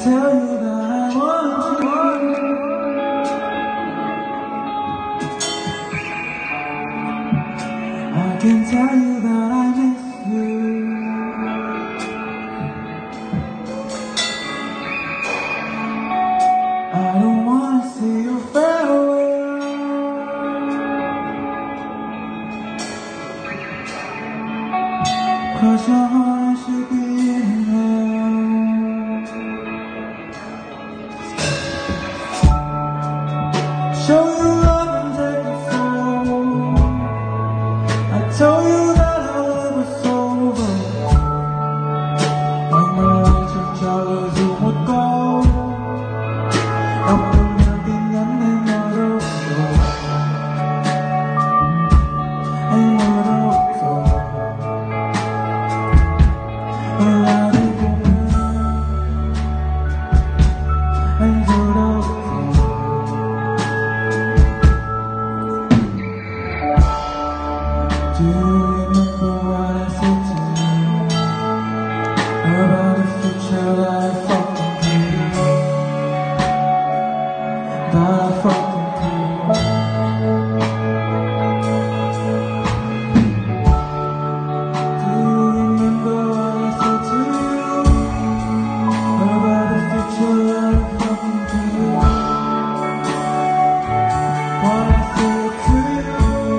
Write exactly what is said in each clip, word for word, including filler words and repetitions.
tell you that I want you. I can tell you that I miss you. I don't wanna see you farewell, 'cause your heart should be in hell. Show you love and take it slow. I told you that our love was over. And the lights of childhood you would go. 없으면 빛나는 너로 없어. 너로 없어. 나를 보면 한소로 없어. Do you remember what I said to you about the future that I fucking dreamed? That I fucking dreamed. Do you remember what I said to you about the future that I fucking dreamed? What I said to you.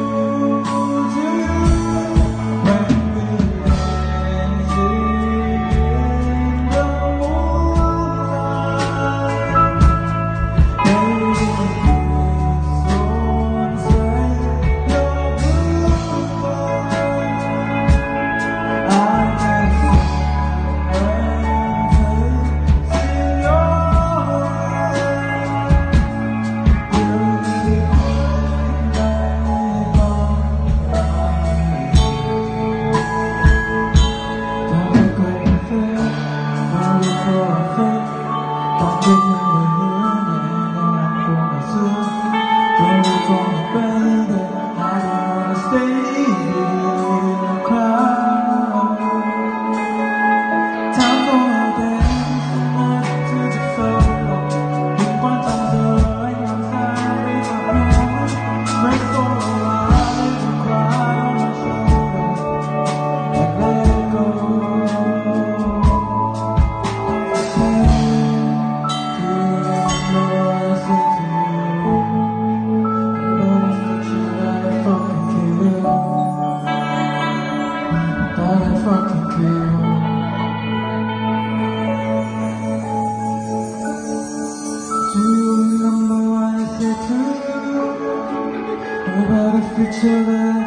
Do you remember what I said to you about the future that